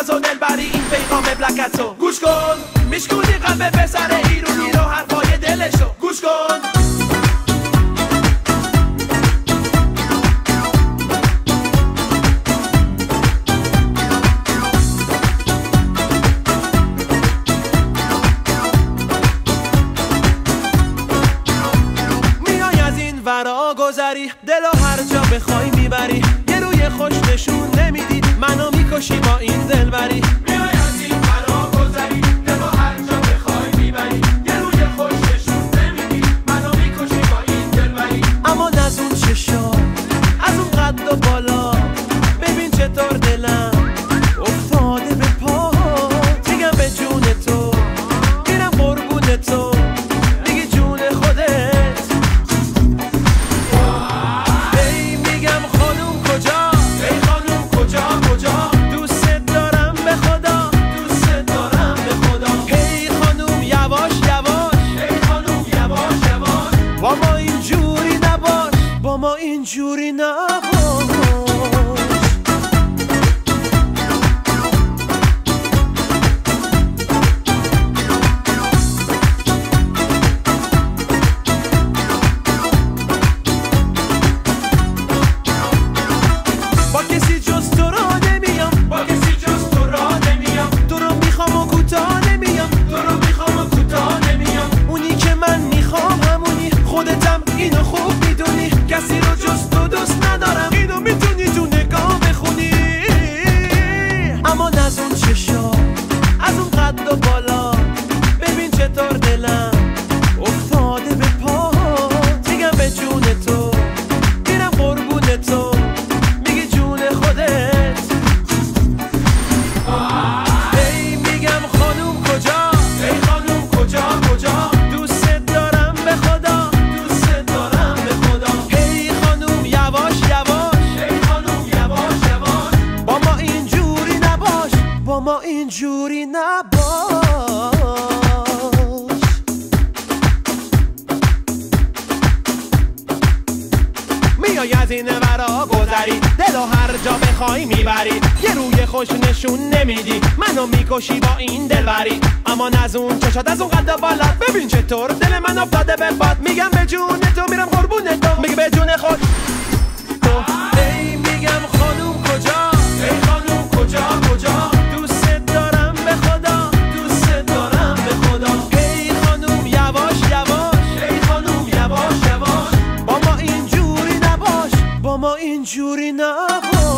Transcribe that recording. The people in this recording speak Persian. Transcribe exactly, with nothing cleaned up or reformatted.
ناز و دلبری این پیغام بلکتو گوش کن، میشکونی قلب پسر ایرونی رو حرفای دلشو گوش کن. میای از این ورا گذری، دلو هر جا بخوای میبری، یه روی خوش نشون نمیدی، منو میکشی با این دلبری. میای از این ورا گذری، دلو هر جا بخوای میبری، یه روی خوش نشون نمیدی، منو میکشی با این دلبری. اما از اون چشا، از اون قد و بالا، ببین چطور دلم افتاده به پا. میگم به جون تو، میرم قربون تو، میگی جون خودت. ای میگم خانوم کجا، ای خانوم کجا کجا، دوست دارم به خدا، دوست دارم به خدا. ای خانوم یواش یواش، ای خانوم یواش یواش، با ما اینجوری نباش، با ما اینجوری نباش. با کسی جز تو را نمیام، با کسی جز تو را نمیام، تو رو میخوام و کوتاه نمیام، تو رو میخوام و کوتاه نمیام. اونی که من میخوام همونی، خودتم اینو خوب میدونی، کسی رو جز تو دوست ندارم، اینو میتونی تو نگاه بخونی. اما از اون چشا، از اون قد و بالا، ببین چطور دلم افتاده به پا. میگم به جون تو، میرم قربون تو، میگی جون خودت. ای میگم خانوم کجا، ای خانوم کجا کجا، دوست دارم به خدا، دوست دارم به خدا. ای خانوم یواش یواش، ای خانوم یواش یواش، با ما اینجوری نباش، با ما اینجوری نباش. میای از این ورا گذری، دلو هر جا بخوای میبری، یه روی خوش نشون نمیدی، منو میکشی با این دلبری. اما از اون چشات، از اون قد بالات، ببین چطور دل من افتاده به باد. میگم به جون تو، میرم قربون تو، میگه به جون خود تو. ای میگم خانوم کجا، ای خانوم کجا کجا، دوست دارم به خدا، دوست دارم به خدا. ای خانوم یواش یواش، ای خانوم یواش یواش، با ما اینجوری نباش، با ما اینجوری نباش.